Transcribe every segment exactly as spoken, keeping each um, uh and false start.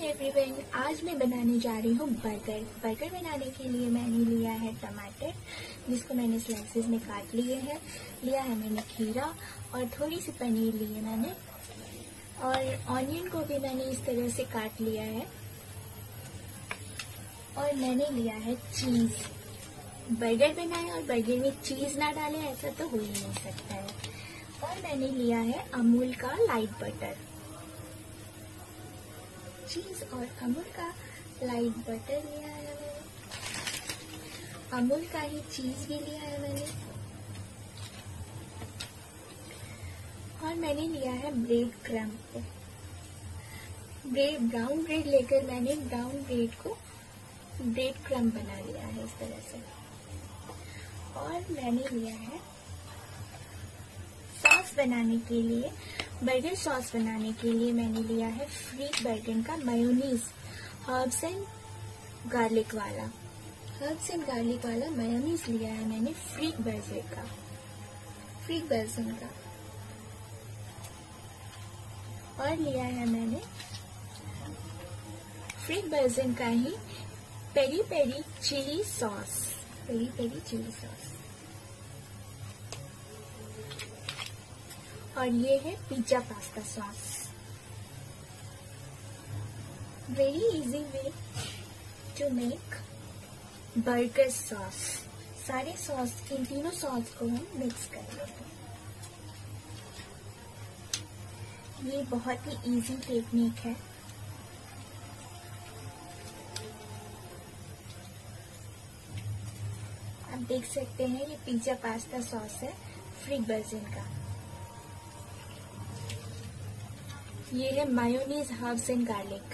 Everyone, आज मैं बनाने जा रही हूँ बर्गर। बर्गर बनाने के लिए मैंने लिया है टमाटर, जिसको मैंने स्लाइसेस में काट लिए हैं। लिया है मैंने खीरा और थोड़ी सी पनीर ली है मैंने, और ऑनियन को भी मैंने इस तरह से काट लिया है। और मैंने लिया है चीज। बर्गर बनाए और बर्गर में चीज ना डाले, ऐसा तो हो ही नहीं सकता है। और मैंने लिया है अमूल का लाइट बटर। चीज और अमूल का लाइट बटर लिया है मैंने, अमूल का ही चीज भी लिया है मैंने, और मैंने लिया है bread crumb. Bread brown bread लेकर मैंने ब्राउन ब्रेड को ब्रेड क्रम्ब बना लिया है इस तरह से। और मैंने लिया है सॉस बनाने के लिए, बर्गर सॉस बनाने के लिए मैंने लिया है फ्रीक बर्गन का मेयोनीज, हर्ब्स एंड गार्लिक वाला हर्ब्स एंड गार्लिक वाला मेयोनीज लिया है मैंने फ्रीक बर्गर का फ्रीक बर्गन का और लिया है मैंने फ्रीक बर्गन का ही peri peri chilli sauce peri peri chilli sauce और ये है pizza pasta sauce. Very easy way to make burger sauce. सारे सॉस, इन तीनों सॉस को हम मिक्स कर लेंगे। ये बहुत ही इजी टेक्निक है। आप देख सकते हैं ये पिज्जा पास्ता सॉस है फ्रीक बर्गन का। ये है मायोनीज, हर्ब्स एंड गार्लिक।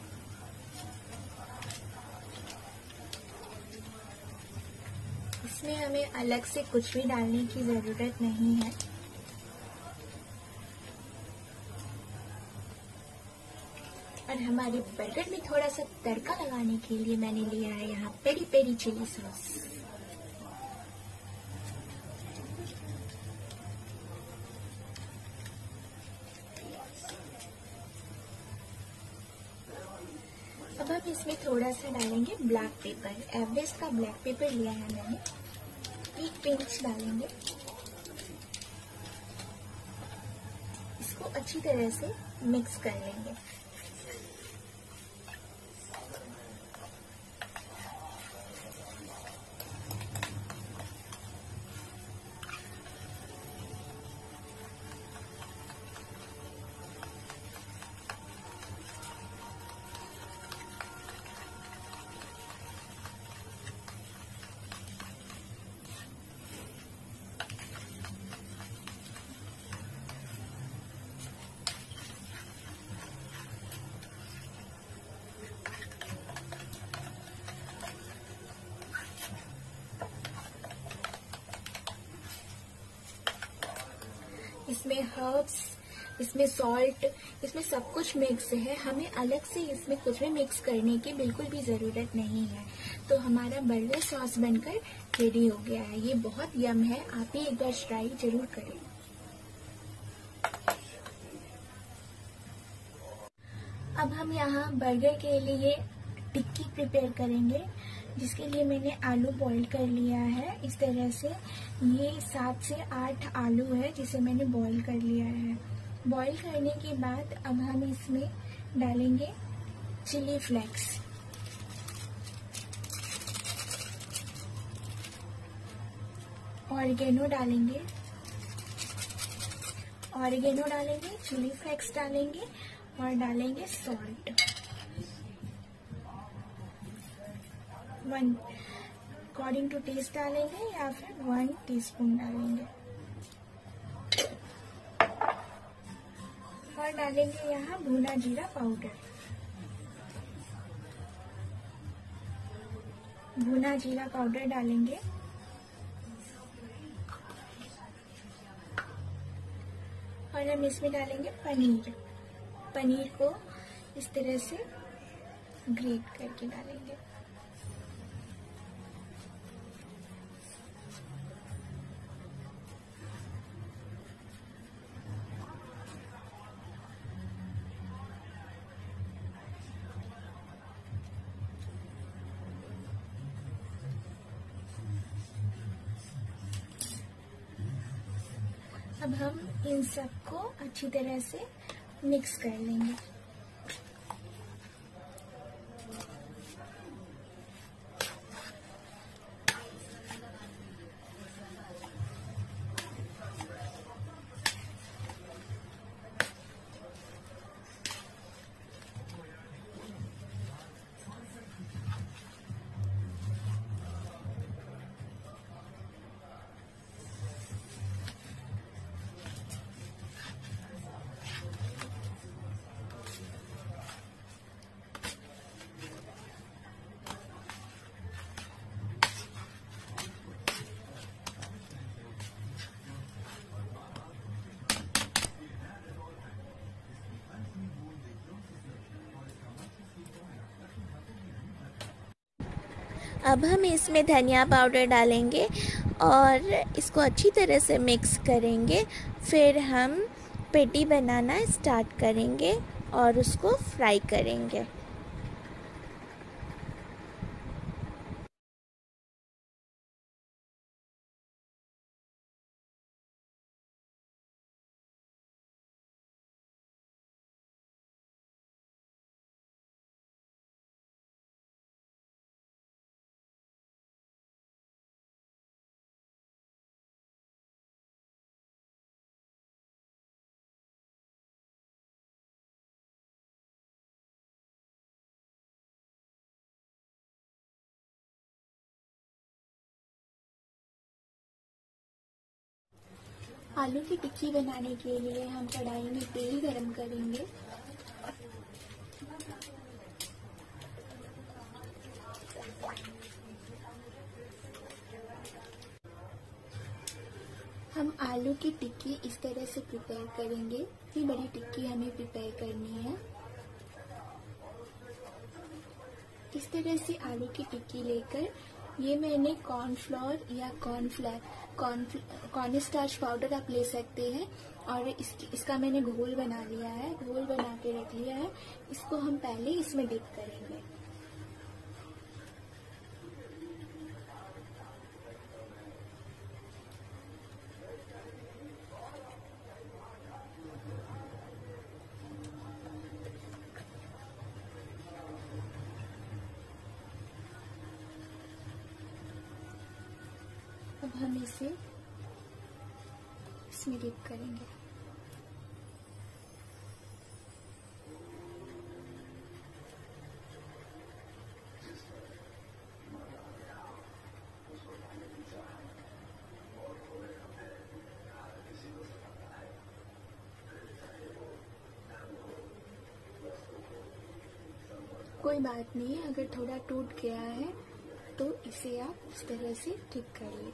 इसमें हमें अलग से कुछ भी डालने की जरूरत नहीं है। और हमारे बर्गर में थोड़ा सा तड़का लगाने के लिए मैंने लिया है यहाँ पेरी पेरी चिली सॉस। अब हम इसमें थोड़ा सा डालेंगे ब्लैक पेपर। एवरेस्ट का ब्लैक पेपर लिया है मैंने, एक पिंच डालेंगे। इसको अच्छी तरह से मिक्स कर लेंगे। इसमें हर्ब्स, इसमें सॉल्ट, इसमें सब कुछ मिक्स है। हमें अलग से इसमें कुछ भी मिक्स करने की बिल्कुल भी जरूरत नहीं है। तो हमारा बर्गर सॉस बनकर रेडी हो गया है। ये बहुत यम है, आप भी एक बार ट्राई जरूर करें। अब हम यहाँ बर्गर के लिए टिक्की प्रिपेयर करेंगे, जिसके लिए मैंने आलू बॉईल कर लिया है इस तरह से। ये सात से आठ आलू है जिसे मैंने बॉईल कर लिया है। बॉईल करने के बाद अब हम इसमें डालेंगे चिली फ्लेक्स, ऑरिगेनो डालेंगे ऑरिगेनो डालेंगे चिली फ्लेक्स डालेंगे और डालेंगे salt. One according to taste डालेंगे या फिर वन टीस्पून डालेंगे। और डालेंगे यहाँ भुना जीरा पाउडर। भुना जीरा पाउडर डालेंगे और हम इसमें डालेंगे पनीर। पनीर को इस तरह से ग्रेट करके डालेंगे। अब हम इन सबको अच्छी तरह से मिक्स कर लेंगे। अब हम इसमें धनिया पाउडर डालेंगे और इसको अच्छी तरह से मिक्स करेंगे। फिर हम पेटी बनाना स्टार्ट करेंगे और उसको फ्राई करेंगे। आलू की टिक्की बनाने के लिए हम कढ़ाई में तेल गरम करेंगे। हम आलू की टिक्की इस तरह से प्रिपेयर करेंगे। इतनी बड़ी टिक्की हमें प्रिपेयर करनी है। इस तरह से आलू की टिक्की लेकर ये मैंने कॉर्नफ्लोर या cornflour corn corn starch powder आप ले सकते हैं और इस, इसका मैंने घोल बना लिया है। घोल बना के रख लिया है। इसको हम पहले इसमें डिप करेंगे। अब हम इसे इसमें डिप करेंगे। कोई बात नहीं, अगर थोड़ा टूट गया है तो इसे आप इस तरह से ठीक करिए।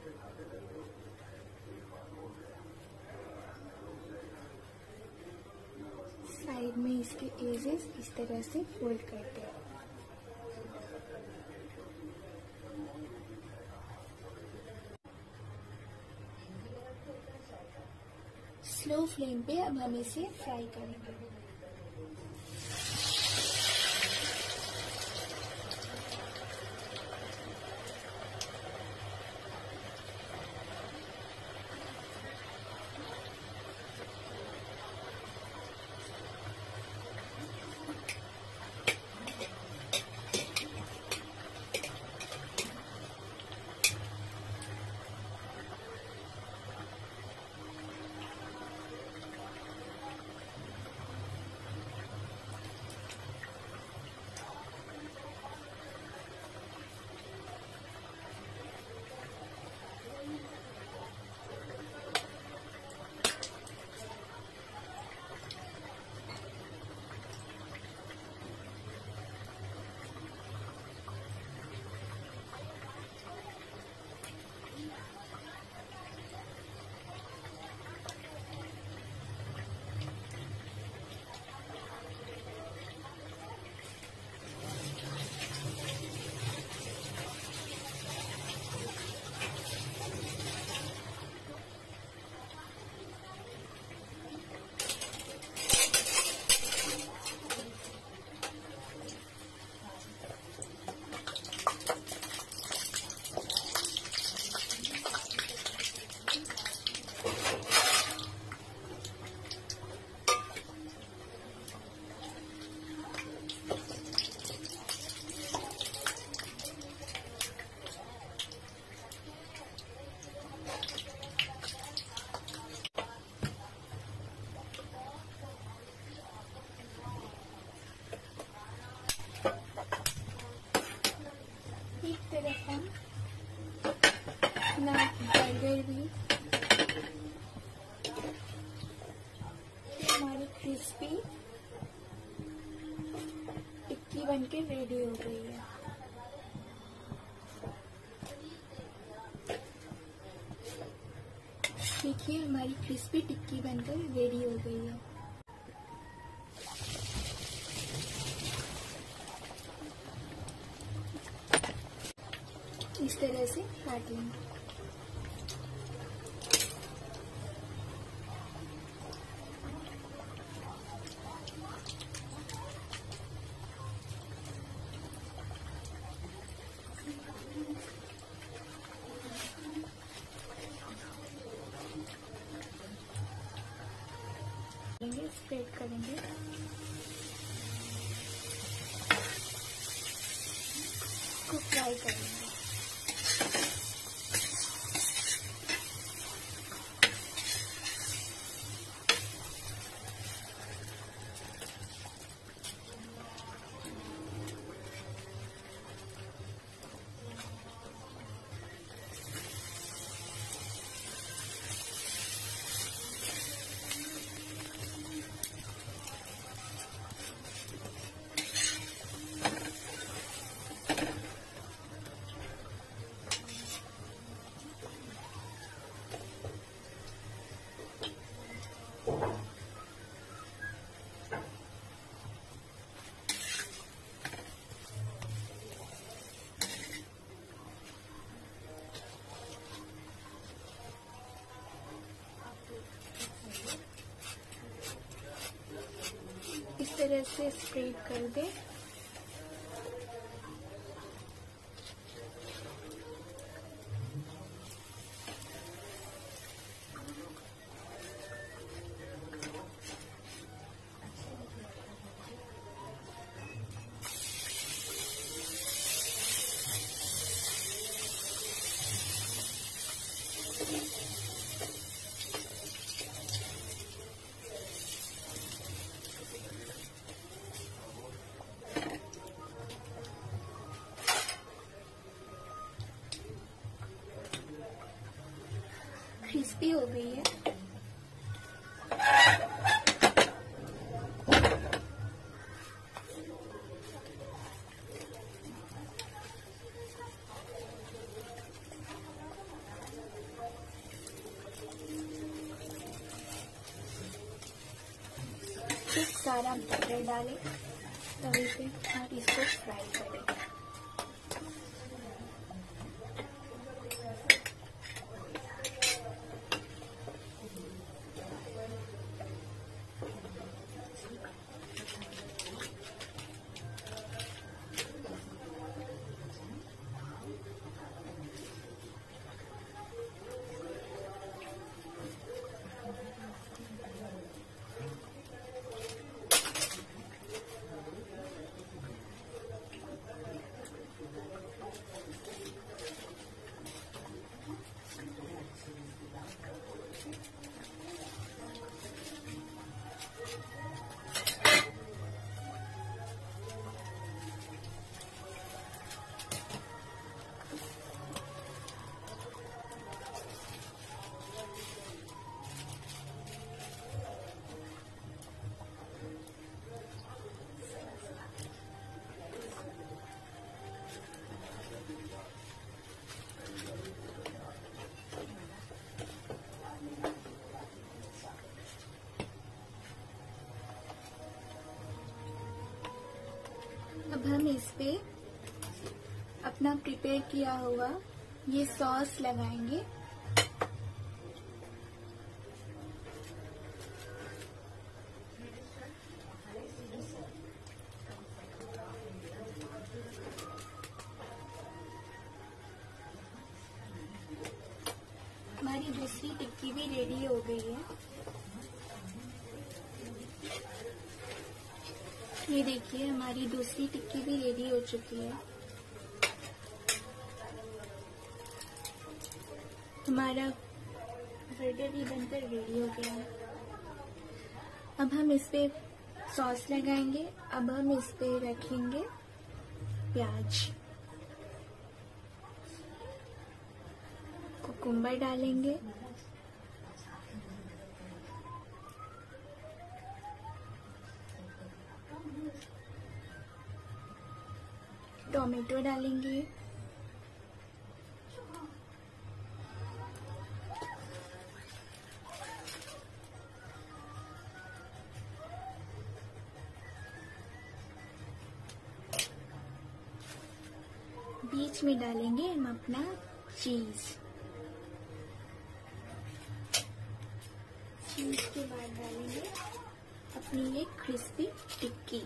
साइड में इसके एजेस इस तरह से फोल्ड करते हैं। स्लो फ्लेम पे अब हम इसे फ्राई करेंगे। हम अपना बर्गर भी हमारी क्रिस्पी टिक्की बनके रेडी हो गई है। देखिए हमारी क्रिस्पी टिक्की बनकर रेडी हो गई है। इस तरह से काट लेंगे। स्प्रेड करेंगे, इसको फ्राई करेंगे। इस तरह से स्प्रेड कर दे। क्रिस्पी हो गई है। फिर सारा बटर डालें तवे पे और इसको फ्राई करें। अब हम इस पे अपना प्रिपेयर किया हुआ ये सॉस लगाएंगे। हमारी दूसरी टिक्की भी रेडी हो गई है। ये देखिए हमारी दूसरी टिक्की भी रेडी हो चुकी है। हमारा बर्गर भी बनकर रेडी हो गया है। अब हम इस पे सॉस लगाएंगे। अब हम इस पे रखेंगे प्याज। कुकुम्बर डालेंगे, टोमेटो डालेंगे, बीच में डालेंगे हम अपना चीज। चीज के बाद डालेंगे अपनी ये क्रिस्पी टिक्की।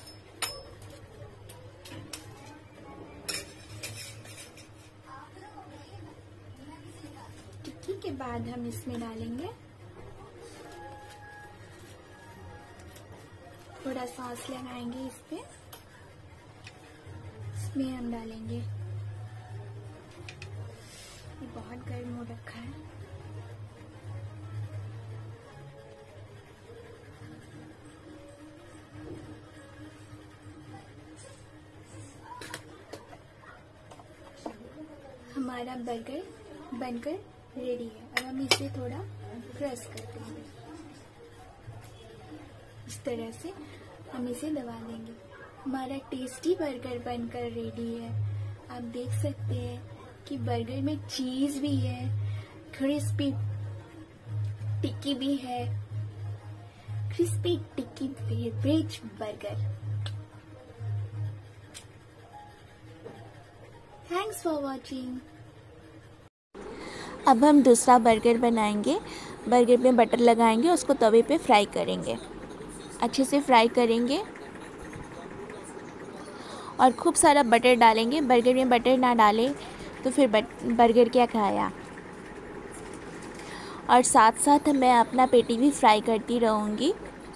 टिक्की के बाद हम इसमें डालेंगे थोड़ा सॉस लगाएंगे इस पे। इसमें हम डालेंगे, ये बहुत गर्म हो रखा है, हमारा बर्गर बनकर रेडी है। अब हम इसे थोड़ा क्रश कर देंगे, इस तरह से हम इसे दबा देंगे। हमारा टेस्टी बर्गर बनकर रेडी है। आप देख सकते हैं कि बर्गर में चीज भी है, क्रिस्पी टिक्की भी है, crispy tikki veg burger. Thanks for watching. अब हम दूसरा बर्गर बनाएंगे। बर्गर में बटर लगाएंगे, उसको तवे पे फ्राई करेंगे, अच्छे से फ्राई करेंगे और खूब सारा बटर डालेंगे। बर्गर में बटर ना डालें तो फिर बर्गर क्या खाया। और साथ साथ मैं अपना पेटी भी फ्राई करती रहूँगी।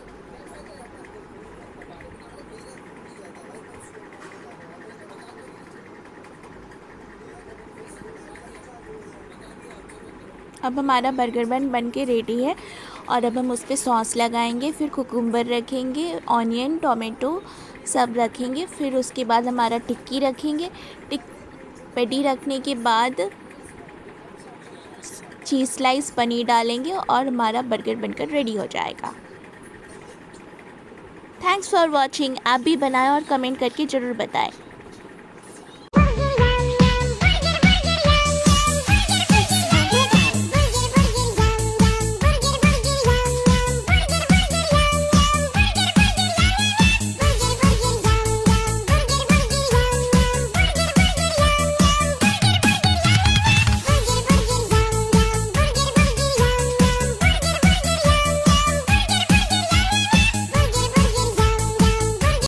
अब हमारा बर्गर बन बन के रेडी है और अब हम उस पर सॉस लगाएंगे, फिर कुकुम्बर रखेंगे, ऑनियन, टोमेटो सब रखेंगे। फिर उसके बाद हमारा टिक्की रखेंगे। टिक पेटी रखने के बाद चीज़ स्लाइस पनीर डालेंगे और हमारा बर्गर बनकर रेडी हो जाएगा। Thanks for watching. आप भी बनाएं और कमेंट करके ज़रूर बताएं।